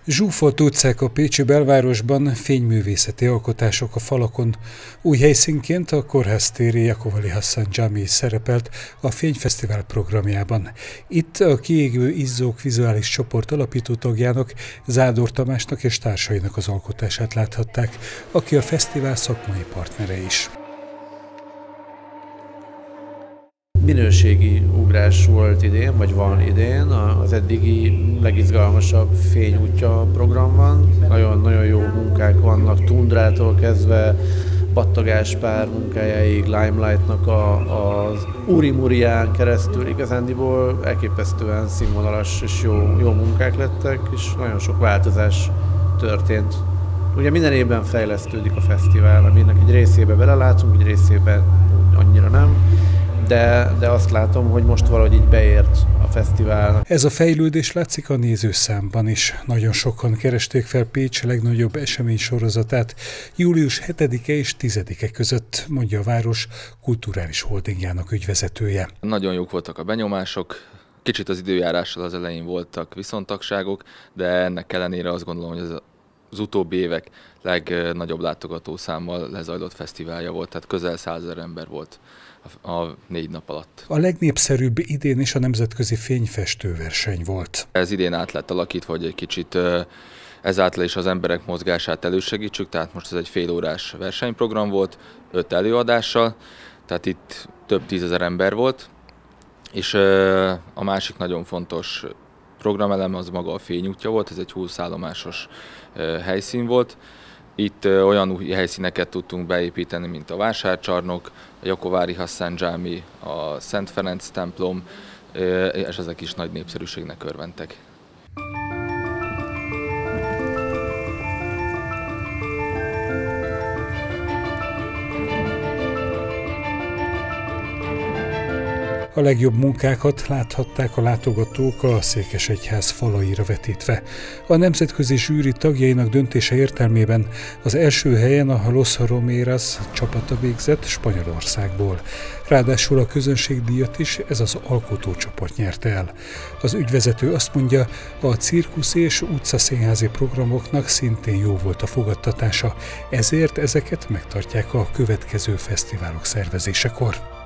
Zsúfolt utcák a pécsi belvárosban, fényművészeti alkotások a falakon. Új helyszínként a kórháztéri Jakub Ali Hassan Jami szerepelt a Fényfesztivál programjában. Itt a Kiégő Izzók vizuális csoport alapító tagjának, Zádor Tamásnak és társainak az alkotását láthatták, aki a fesztivál szakmai partnere is. Minőségi ugrás volt idén, vagy van idén, az eddigi legizgalmasabb fényútja program van. Nagyon jó munkák vannak, Tundrától kezdve Pattagáspár munkájáig, Limelight-nak az Uri-Murián keresztül igazándiból elképesztően színvonalas és jó munkák lettek, és nagyon sok változás történt. Ugye minden évben fejlesztődik a fesztivál, aminek egy részébe belelátunk, egy részébe annyira nem. De azt látom, hogy most valahogy így beért a fesztivál. Ez a fejlődés látszik a nézőszámban is. Nagyon sokan keresték fel Pécs legnagyobb eseménysorozatát július 7-e és 10-e között, mondja a város kulturális holdingjának ügyvezetője. Nagyon jók voltak a benyomások, kicsit az időjárással az elején voltak viszontagságok, de ennek ellenére azt gondolom, hogy ez az utóbbi évek legnagyobb látogatószámmal lezajlott fesztiválja volt, tehát közel 100 000 ember volt a 4 nap alatt. A legnépszerűbb idén is a nemzetközi fényfestőverseny volt. Ez idén át lett alakítva, hogy egy kicsit ezáltal is az emberek mozgását elősegítsük, tehát most ez egy félórás versenyprogram volt, 5 előadással, tehát itt több 10 000 ember volt, és a másik nagyon fontos programelem az maga a fényútja volt, ez egy 20 állomásos helyszín volt. Itt olyan új helyszíneket tudtunk beépíteni, mint a Vásárcsarnok, a Jakub Ali Hassan Jami, a Szent Ferenc templom, és ezek is nagy népszerűségnek örventek. A legjobb munkákat láthatták a látogatók a Székesegyház falaira vetítve. A nemzetközi zsűri tagjainak döntése értelmében az első helyen a Los Romeras csapata végzett Spanyolországból. Ráadásul a közönségdíjat is ez az alkotócsoport nyerte el. Az ügyvezető azt mondja, a cirkusz és utcaszínházi programoknak szintén jó volt a fogadtatása, ezért ezeket megtartják a következő fesztiválok szervezésekor.